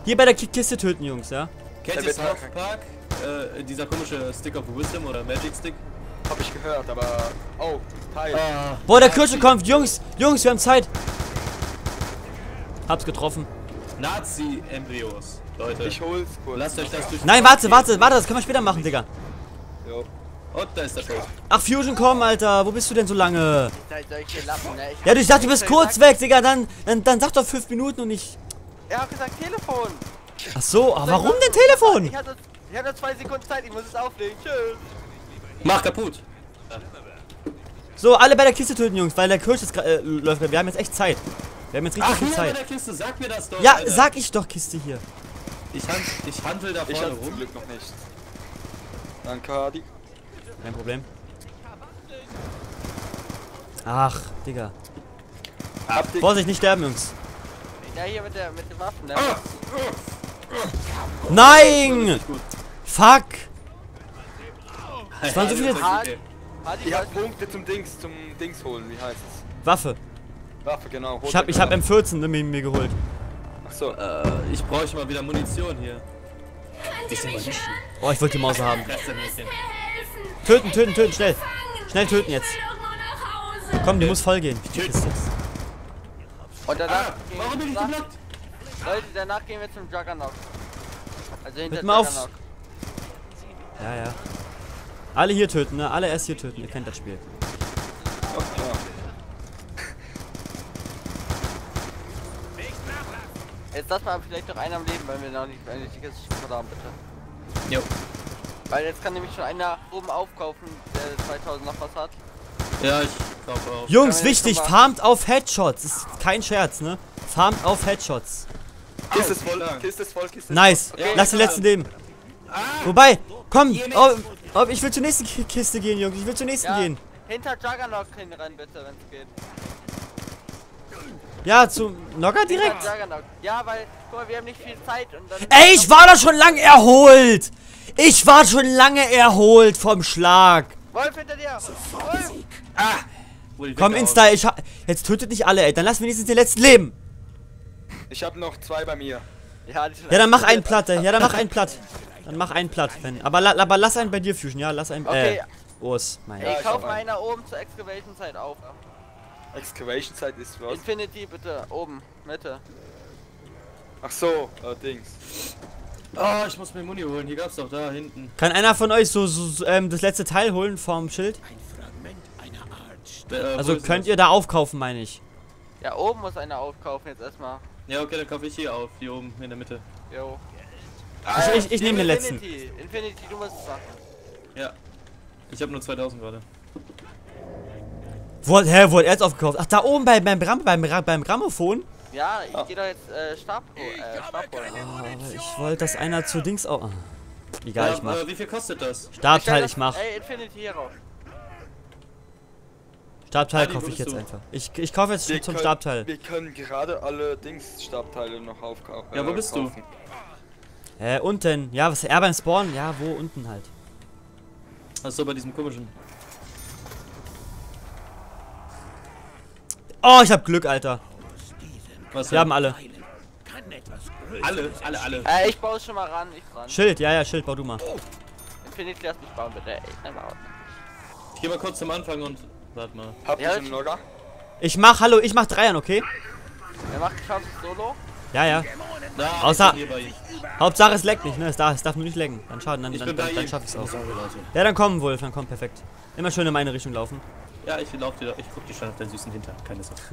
Hier bei der Kiste töten, Jungs, ja? Kennt ihr South Park? Dieser komische Stick of Wisdom oder Magic Stick? Hab ich gehört, aber... Oh, Teil. Boah, der Kirsche kommt. Jungs, wir haben Zeit. Hab's getroffen. Nazi-Embryos, Leute. Ich hol's kurz. Lasst euch das durch. Nein, warte, das können wir später machen, Digga. Jo. Und da ist der Schuss. Ach, Fusion, komm, Alter. Wo bist du denn so lange? Seid solche Lappen, ne? Ja, ich dachte, du bist kurz weg, Digga. Dann sag doch 5 Minuten und nicht... Er hat gesagt Telefon. Ach so, aber warum denn Telefon? Ich hatte 2 Sekunden Zeit, ich muss es auflegen. Tschüss. Mach kaputt. So, alle bei der Kiste töten, Jungs, weil der Kirsch ist läuft gerade. Wir haben jetzt echt Zeit. Wir haben jetzt richtig viel Hier bei Zeit. der Kiste, sag mir das doch. Ja, Alter. sag ich doch, Kiste hier. Ich handel da Ich vorne hab's zum rum. Glück noch nicht. Danke, Hadi. Kein Problem. Ach, Digga. Habt ihr... Vorsicht, nicht sterben, Jungs. Ja, hier mit den Waffen, ne? Nein! Gut. Fuck! Es waren so viele Okay. Hadi, Ich hab Punkte zum Dings holen, wie heißt es? Waffe. Waffe, genau. Ich hab M14 ne, mir geholt. Achso. Ich bräuchte mal wieder Munition hier. Oh, ich wollte die Maus haben. Mädchen. Töten, schnell. Schnell töten jetzt. Komm, die muss voll gehen. Die Kiste. Und danach Warum bin ich geblockt? Leute, danach gehen wir zum Juggernaut. Also hinter Hört mal auf. Juggernaut. Ja. Alle hier töten, ne? Alle erst hier töten. Ihr kennt das Spiel. Oh, ja. Jetzt lass mal vielleicht noch einen am Leben, weil wir noch nicht die Kiste schon haben, bitte. Jo. Weil jetzt kann nämlich schon einer oben aufkaufen, der 2000 noch was hat. Ja, ich glaube auch. Jungs, Kann man wichtig, jetzt farmt auf Headshots. Ist kein Scherz, ne? Farmt auf Headshots. Kiste ist voll, Kiste ist voll, Kiste ist Nice. voll. Lass den letzten leben. Wobei, komm, ich will zur nächsten Kiste gehen, Jungs. Ich will zur nächsten Ja. gehen. Hinter Juggernaut rein, bitte, wenn es geht. Ja, zu Nogger direkt. Hinter Juggernaut. Ja, weil, guck mal, wir haben nicht viel Zeit und dann... Ey, ich war da schon lange erholt. Ich war schon lange erholt vom Schlag. Wolf hinter dir! Wolf! Komm, Insta, jetzt tötet nicht alle, ey. Dann lass wenigstens den letzten leben. Ich hab noch 2 bei mir. Ja, die sind Ja, dann mach einen platt, ey. Ja, dann mach einen platt. Dann mach einen platt, wenn. Aber lass einen bei dir, Fusion, ja? Lass einen, Okay. Urs, mein. Ey, Ja, ich kauf hab mal einen. einer oben zur Excavation-Zeit auf. Excavation-Zeit ist was? Infinity bitte, oben, Mitte. Ach so, Dings. Oh, ich muss mir Muni holen. Hier gab's doch da hinten. Kann einer von euch das letzte Teil holen vom Schild? Also könnt ihr da aufkaufen, meine ich. Ja, oben muss einer aufkaufen jetzt erstmal. Ja, okay, dann kaufe ich hier auf. Hier oben in der Mitte. Jo. Ich nehme den letzten. Infinity, du musst es machen. Ja. Ich habe nur 2000 gerade. Wo hat er jetzt aufgekauft? Ach, da oben beim Grammophon? Ja, ich geh doch jetzt Stab holen. Aber ich wollte, dass einer zu Dings auch. Egal, Ja, ich mach. wie viel kostet das? Stabteil, ich mach. Ey, Infinity hier rauf. Stabteil Adi, kaufe wo ich bist jetzt du? einfach. Ich kaufe jetzt zum Stabteil. Wir können gerade alle Dings-Stabteile noch aufkaufen. Ja, wo bist du? Unten. Ja, was er beim Spawn? Ja, wo unten halt. Achso, bei diesem komischen. Oh, ich hab Glück, Alter. Was Wir haben alle. Alle. Ich baue schon mal ran, ich ran. Schild, ja, Schild, bau du mal. Infinity, lass mich bauen, bitte. Ey, nein, bauen. Ich geh mal kurz zum Anfang und. Warte mal. Habt ihr Ja, schon einen Logger? Ich mach Dreiern, okay? Wer macht schaffst du Solo? Ja. Da, Außer- ich bin hier bei ihm. Hauptsache es leckt nicht, ne? Es darf nur nicht lecken. Dann schaden, dann Ich bin bei ihm. schaff ich's auch. Sorry, Leute. Ja, dann komm, Wolf, dann komm, perfekt. Immer schön in meine Richtung laufen. Ja, ich lauf dir. Ich guck dir schon auf deinen süßen Hintern. Keine Sorge.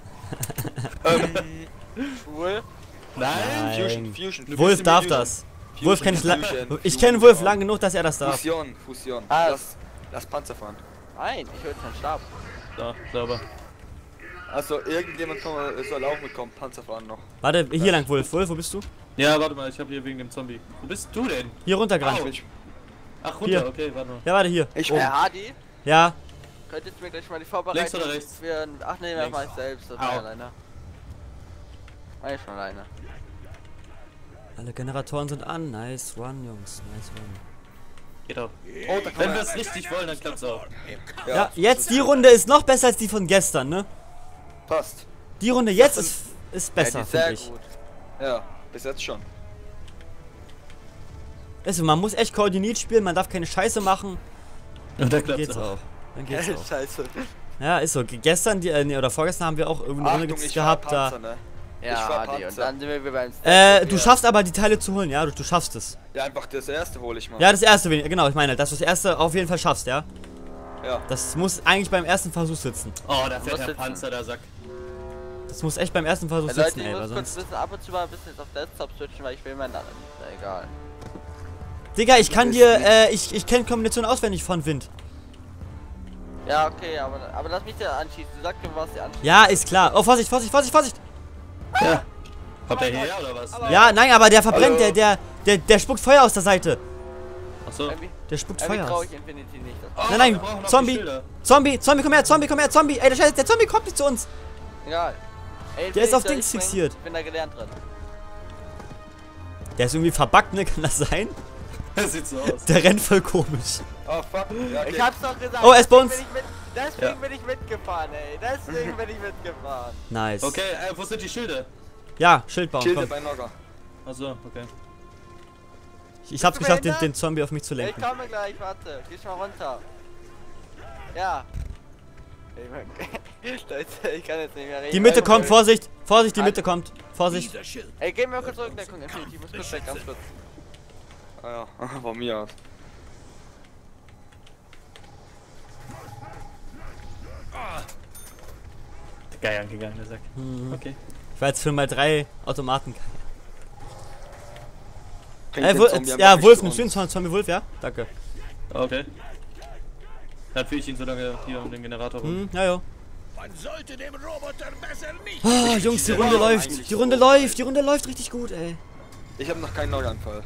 Cool. Nein. Fusion. Wolf darf das. Wolf kenn ich kenne Wolf lang genug, dass er das darf. Fusion. Ah. Lass Panzer fahren. Nein, ich will keinen Stab. Da, sauber. Also irgendjemand soll auch mitkommen, Panzer fahren noch. Warte, hier lang, Wolf. Wolf, wo bist du? Ja, warte mal, ich hab hier wegen dem Zombie. Wo bist du denn? Hier runtergerannt. Ich, Ach, runter, Hier. okay, warte mal. Ja, warte, hier. ich Hadi, Ja, könntest du mir gleich mal die Vorbereitung Links oder rechts? für ein... Ach nee, das Links. mach ich selbst, das mach ich alleine. Mach ich schon alleine. alle Generatoren sind an. Nice one, Jungs. Nice one. Geht auch. Oh, da kann Wenn man. wir es richtig wollen, dann klappt's auch. Ja, jetzt die Runde ist noch besser als die von gestern, ne? Passt. Die Runde jetzt ist besser, Sehr finde ich. gut. Ja, bis jetzt schon. Also, man muss echt koordiniert spielen, man darf keine Scheiße machen. Und da Dann klappt's geht's auch. auch. Dann geht's auch. Scheiße. Ja, ist so. Gestern, nee, oder vorgestern haben wir auch irgendeine Runde Achtung, ich fahr gehabt, Panzer, da. ne? Ich Ja, fahr Hardy, und Panzer. dann sind wir beim Du schaffst aber die Teile zu holen, ja? Du schaffst es. Ja, einfach das erste hole ich mal. Ja, das erste, genau, ich meine, dass du das erste auf jeden Fall schaffst, ja? Ja. Das muss eigentlich beim ersten Versuch sitzen. Oh, da fährt Was der sitzen? Panzer, der Sack. Das muss echt beim ersten Versuch Leute, sitzen, ich ey, muss weil kurz ein sonst... bisschen ab und zu mal ein bisschen jetzt auf Desktop switchen, weil ich will meinen anderen. Egal. Digga, ich kann dir, ich kenne Kombinationen auswendig von Wind. Ja, okay, aber lass mich dir anschießen. Du sagst mir, was dir anschießt. Ja, ist klar. Oh, Vorsicht, Vorsicht, Vorsicht, Vorsicht! Ja. Kommt der hierher oder was? Ja, nein, aber der verbrennt, Hallo. der spuckt Feuer aus der Seite. Achso. Der spuckt Irgendwie Feuer trau aus. ich Infinity nicht. Oh, Nein, nein, wir brauchen noch die Zombie. Schilder. Zombie, komm her, Zombie! Ey, der Zombie kommt nicht zu uns! Egal. Ey, Der ist auf soll Dings ich springen? fixiert. Ich bin da gelernt drin. Der ist irgendwie verbuggt, ne? Kann das sein? Das sieht so aus. Der rennt voll komisch. Oh, fuck. Ja, okay. Ich hab's doch gesagt. Oh, er ist bei uns. Deswegen bin ich mitgefahren, ey. Deswegen bin ich mitgefahren. Nice. Okay, wo sind die Schilder? Ja, Schild bauen, Schilde komm. bei Nogger. Achso, okay. Ich hab's Bist du geschafft, behindert? den Zombie auf mich zu Ich lenken. komme gleich, warte. Geh schon mal runter. Ja. Leute, ich kann jetzt nicht mehr reden. Die Mitte kommt, Vorsicht! Vorsicht, die Mitte kommt. Vorsicht. Ey, geh mir kurz zurück, Deckung. Infinity, ich muss kurz weg, ganz kurz. Ah ja, von mir aus. Geil angegangen, der Sack. Mhm. Okay. Ich war jetzt für mal 3 Automaten. Bringt den Zombie Ja, einfach Wolf, nicht nimmst zu du uns. einen Zombie Wolf, ja? Danke. Okay. Dann führe ich ihn so lange hier um den Generator rum. Ja, ja. Man sollte dem Roboter besser nicht. Ah, Jungs, die Runde läuft. Die Runde läuft richtig gut, ey. Ich habe noch keinen Noggeranfall.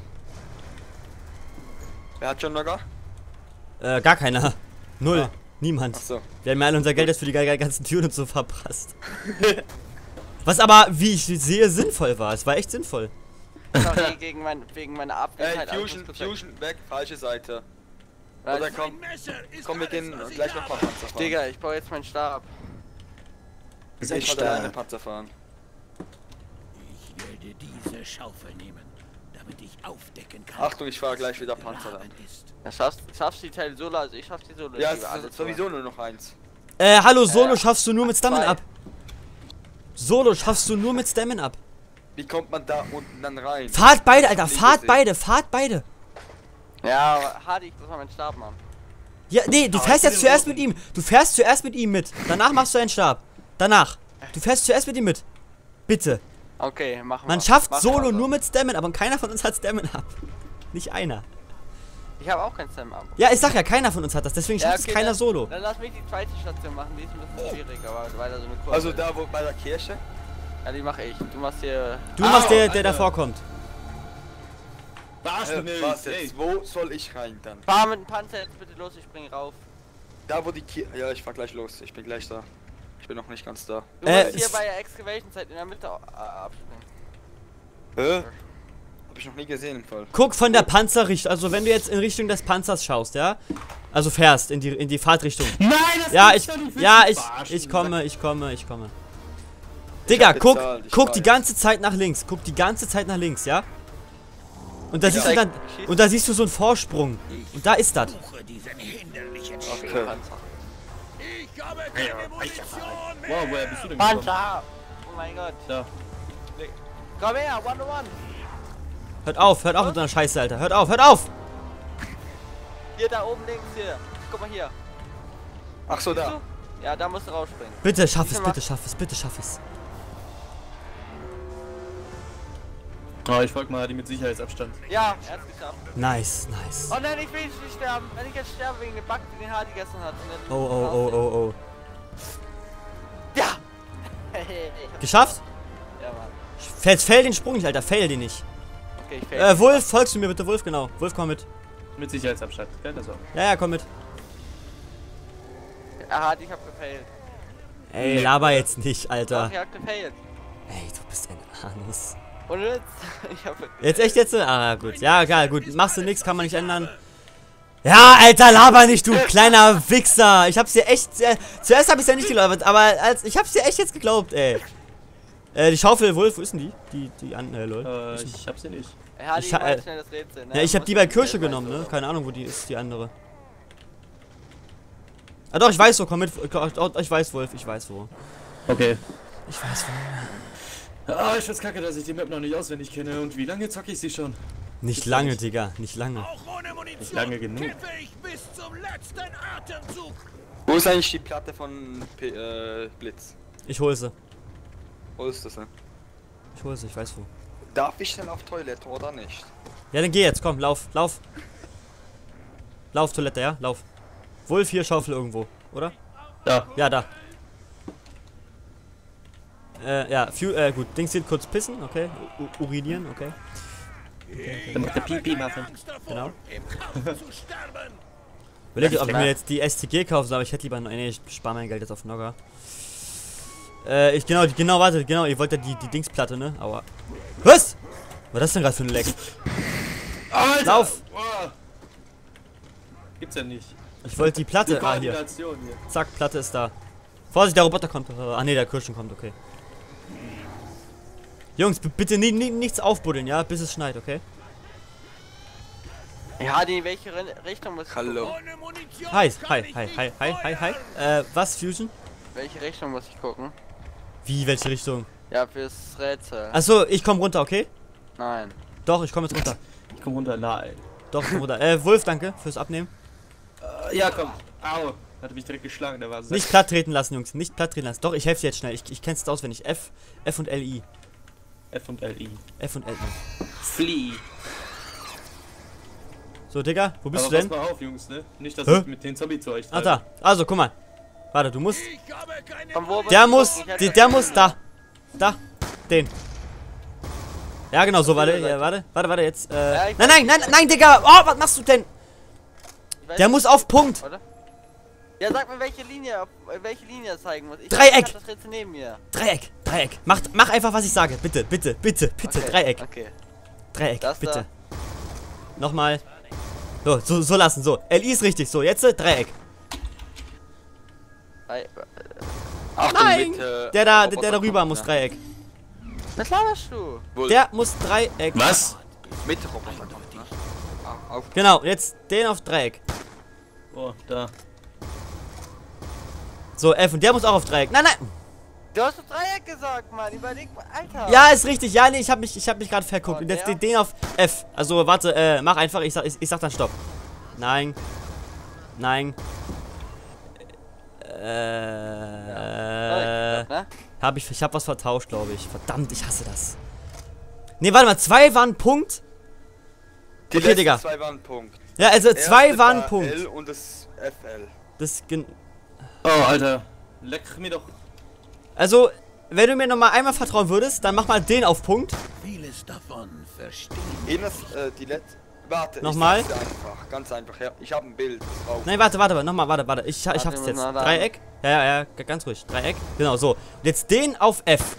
Wer hat schon Nogger? Gar keiner. Null. Ah. Niemand. Achso. Wir haben ja alle unser Geld jetzt für die ganzen Türen und so verprasst. Was aber, wie ich sehe, sinnvoll war. Es war echt sinnvoll. Sorry, wegen meiner Abwesenheit. aber ich Fusion, muss kurz weg. Fusion, weg, falsche Seite. Weil Oder ich- komm, Messer ist komm, wir alles, gehen was ich gleich noch mal habe. Panzer fahren. Digga, ich baue jetzt meinen Stab. Ich fahr alleine Panzer fahren. Ich werde diese Schaufel nehmen, damit ich aufdecken kann. Achtung, ich fahre gleich wieder was Panzer dann. begraben ist. Ja, schaffst die Teile solo, also ich schaff die solo. Ja, ich liebe es alle ist sowieso nur noch eins. Hallo, Solo schaffst du nur mit Stammen zwei. ab. Solo schaffst du nur mit Stammen ab. Wie kommt man da unten dann rein? Fahrt beide, Alter, Nie fahrt gesehen. beide. Ja, aber Hardy, ich muss mal meinen Stab machen. Ja, nee, du fährst jetzt zuerst mit ihm. Du fährst zuerst mit ihm mit. Danach machst du einen Stab. Danach. Du fährst zuerst mit ihm mit. Bitte. Okay, machen wir. Man schafft Machen wir Solo so. nur mit Stammen, aber keiner von uns hat Stammen ab. Nicht einer. Ich habe auch kein Stem ab. Ja, ich sag ja, keiner von uns hat das, deswegen schafft es keiner dann, Solo. Dann lass mich die zweite Station machen, die ist ein bisschen schwierig, aber weiter so eine Kurve. Also da wo bei der Kirche? Ja, die mache ich. Du machst hier. Du machst der Alter. davor kommt. Verarsch mich nicht, Was ey. jetzt? Wo soll ich rein dann? Fahr mit dem Panzer jetzt bitte los, ich spring rauf. Da wo die Kirche... Ja, ich fahr gleich los. Ich bin gleich da. Ich bin noch nicht ganz da. Du musst hier es- bei der Excavation Zeit in der Mitte abspringen. Hab ich noch nie gesehen im Fall. Guck von der Panzerrichtung, also wenn du jetzt in Richtung des Panzers schaust, ja? Also fährst, in die Fahrtrichtung. Nein, das Ja, gibt's ich, doch nicht, ja, willst du verarschen, ich komme. Digga, hab guck, bezahlt, ich guck die weiß. ganze Zeit nach links, ja? Und da siehst du dann, schieß. und da siehst du so einen Vorsprung. Und da ist das. Suche diesen hinderlichen Okay. Ich habe keine Munition mehr. Wow, woher bist du denn gekommen? Panzer! Oh mein Gott. Da. Komm her, one-on-one. Hört auf mit deiner Scheiße, Alter. Hört auf! Hier, da oben links, hier. Guck mal hier. Ach so, Siehst da. du? Ja, da musst du rausspringen. Bitte schaff es, Siehst du bitte mal? schaff es, bitte schaff es. Oh, ich folge mal die mit Sicherheitsabstand. Ja, er hat's geschafft. Nice. Oh nein, ich will nicht sterben. Wenn ich jetzt sterbe wegen dem Bug, den Hardy gestern hat. Oh. Ja! Geschafft? Ja, Mann. Fail den Sprung nicht, Alter. Fail den nicht. Okay, ich fail. Wolf, folgst du mir bitte, Wolf, genau. Wolf, komm mit. Mit Sicherheitsabstand, keine Sorge. Ja, komm mit. Hardy, ich hab gefailt. Ey, laber jetzt nicht, Doch, Alter. ich hab gefailt. Ey, du bist ein Anus. Und jetzt? Ich hab Jetzt echt jetzt? Ah, gut. Ja, egal, gut. Machst du nix, kann man nicht ändern. Ja, Alter, laber nicht, du kleiner Wichser. Ich hab's dir echt... zuerst hab ich's ja nicht geglaubt, aber ich hab's dir echt jetzt geglaubt, ey. Die Schaufel, Wolf, wo ist denn die? Die lol. Ich hab sie nicht. Ja, Ich die ha- wollen schnell das Rätsel, ne? Ja, ich habe Muss die bei man Kirsche schnell genommen, ne? weiter. Keine Ahnung, wo die ist, die andere. Ah doch, ich weiß so, komm mit. Ich weiß, Wolf, ich weiß wo. Okay. Ich weiß wo. Ah, ich find's kacke, dass ich die Map noch nicht auswendig kenne. Und wie lange zocke ich sie schon? Nicht lange, Digga, nicht lange. Auch ohne Munition Nicht lange genug. kämpfe ich bis zum letzten Atemzug. Wo ist eigentlich die Platte von Blitz? Ich hol sie. Wo ist das denn? Ich hol sie, ich weiß wo. Darf ich denn auf Toilette oder nicht? Ja, dann geh jetzt, komm, lauf, lauf. Lauf, Toilette, ja, lauf. Wolf, hier, Schaufel irgendwo, oder? Da. Ja, da. Ja, gut, Dings hier kurz pissen, okay. Urinieren, okay. Dann macht der Pipi machen. Angst davor, Genau. im Kampf zu sterben. Überlegt, ob ich mir jetzt die STG kaufe, aber ich hätte lieber. Nee, ich spare mein Geld jetzt auf Nogger. Warte, ihr wollt ja die Dingsplatte, ne? Aber. Was? Was ist das denn gerade für ein Leck? Alter! Lauf! Wow. Gibt's ja nicht. Ich wollte die Platte. Die Ah, hier. Koordination hier. Zack, Platte ist da. Vorsicht, der Roboter kommt. Ah, ne, der Kirschen kommt, okay. Jungs, bitte nichts aufbuddeln, ja? Bis es schneit, okay? Ja, die in welche Richtung muss ich Hallo. gucken? Ohne Munition Hi. kann ich nicht feuern. Was, Fusion? Welche Richtung muss ich gucken? Wie, welche Richtung? Ja, fürs Rätsel. Achso, ich komm runter, okay? Nein. Doch, ich komme jetzt runter. Ich komm runter, nein. Doch, ich komm runter. Wolf, danke fürs Abnehmen. Ja, komm. Au. Hat mich direkt geschlagen, der war so. Nicht platt treten lassen, Jungs. Nicht platt treten lassen. Doch, ich helfe dir jetzt schnell. Ich kenn's jetzt auswendig. F und LI. F und LI. F und LI. Flee. So, Digga, wo bist Aber du denn? pass mal auf, Jungs, ne? Nicht, dass Hä? ich mit den Zombie zu euch Ah, treibe. da. Also, guck mal. Warte, du musst. Ich habe keine Von wo Der ich muss. gucken? Ich hab Der muss da. Da. Den. Ja, genau, so, warte. Ja, warte, jetzt. Ja, ich Nein, Digga. Oh, was machst du denn? Ich weiß Der nicht, muss auf Punkt. oder? Ja, sag mir, welche Linie er zeigen muss. Dreieck. Ich hab das Rätsel neben mir. Dreieck. Mach einfach, was ich sage. Bitte. Okay, Dreieck. Okay. Dreieck, Das da. bitte. Nochmal. So lassen, so. LI ist richtig. So, jetzt Dreieck. Achtung, Nein! mit, Der da Roboter rüber kommt, muss ne? Dreieck. Was laberst du? Wohl, Der muss Dreieck. Was? mit Roboter kommt, ne? Auf. Genau, jetzt den auf Dreieck. Oh, da. So, F und der muss auch auf Dreieck. Nein. Du hast doch Dreieck gesagt, Mann. Überleg mal, Alter. Ja, ist richtig. Ja, nee, ich hab mich gerade verguckt. Oh, Und jetzt der? den auf F. Also, warte, mach einfach. Ich sag dann Stopp. Nein. Ne? Ich hab was vertauscht, glaube ich. Verdammt, ich hasse das. Nee, warte mal, 2 waren Punkt. Die Okay, letzten Digga. 2 waren Punkt. Ja, also Erste 2 waren war Punkt. L und das FL. Oh, Alter. Leck mir doch. Also, wenn du mir noch mal einmal vertrauen würdest, dann mach mal den auf Punkt. Vieles davon verstehen. Enes, die letzte. Warte, Nochmal? ich sag's dir einfach. Ganz einfach, ja. Ich habe ein Bild drauf. Nein, warte, nochmal, warte. Ich hab's wir jetzt. müssen da- Dreieck. Ja, ganz ruhig. Dreieck. Genau, so. Und jetzt den auf F.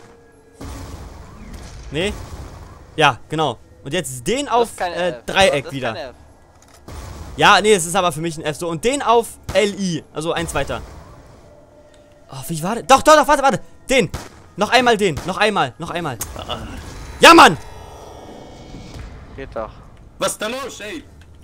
Nee. Ja, genau. Und jetzt den auf Dreieck wieder. Ja, nee, es ist aber für mich ein F. So, und den auf LI. Also eins weiter. Oh, wie war das? Doch, warte. Den. Noch einmal den. Noch einmal. Ja, Mann! Geht doch. Was ist da los, ey?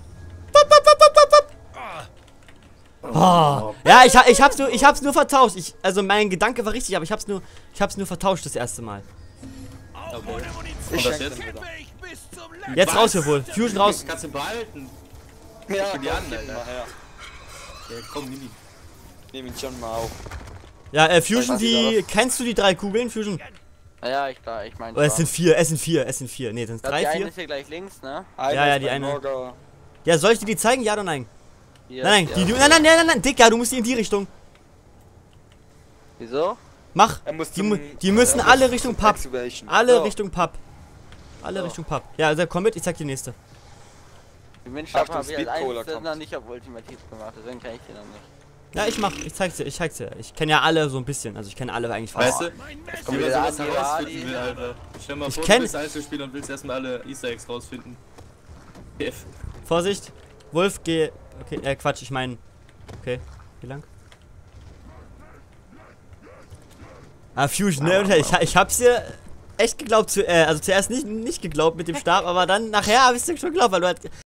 Oh. Ja, ich hab's nur vertauscht. Also mein Gedanke war richtig, aber ich hab's nur vertauscht das erste Mal. Auch Okay. ohne Und Munition Ich das schenke jetzt? den wieder. kämpfe ich bis zum letzten. Jetzt raus hier wohl. Fusion raus. Kannst du behalten. Ja, für die komm, anderen, gib ihn mal her. Ja, komm, nimm ihn. Nehm ihn schon mal auf. Ja, Fusion, Was ist das? kennst du die 3 Kugeln, Fusion? Ja, ich meine. Oh, es sind 4. Nee, sind Die 3, eine 4. ist hier gleich links, ne? Ja, die ist bei eine. Morger. Ja, soll ich dir die zeigen? Ja oder nein? Hier Nein, ist nein, Dicker, du musst die in die Richtung. Wieso? Mach. Er muss Die müssen er alle muss Richtung zum Pub. Excavation. Alle So. Richtung Pub. Alle Richtung Pub. Ja, also komm mit, ich zeig dir die nächste. Die Windschlag Achtung, habe ich als Speedcola einziges kommt. noch nicht auf Ultimativ gemacht, deswegen kann ich den noch nicht. Ja, ich zeig's dir. Ich kenne ja alle so ein bisschen. Also ich kenne alle eigentlich fast. Weißt du? Mein kommt Wie man wieder sowas an die herausfinden Radi. will, Alter. Stell mal Ich vor, kenn- du bist Einzelspieler und willst erstmal alle Easter Eggs rausfinden. F. Vorsicht. Wolf, geh. Okay, Quatsch, ich meine. Okay, wie lang? Ah, Fusion, ne? Ich hab's dir echt geglaubt, also zuerst nicht geglaubt mit dem Stab, aber dann nachher habe ich es schon geglaubt, weil du halt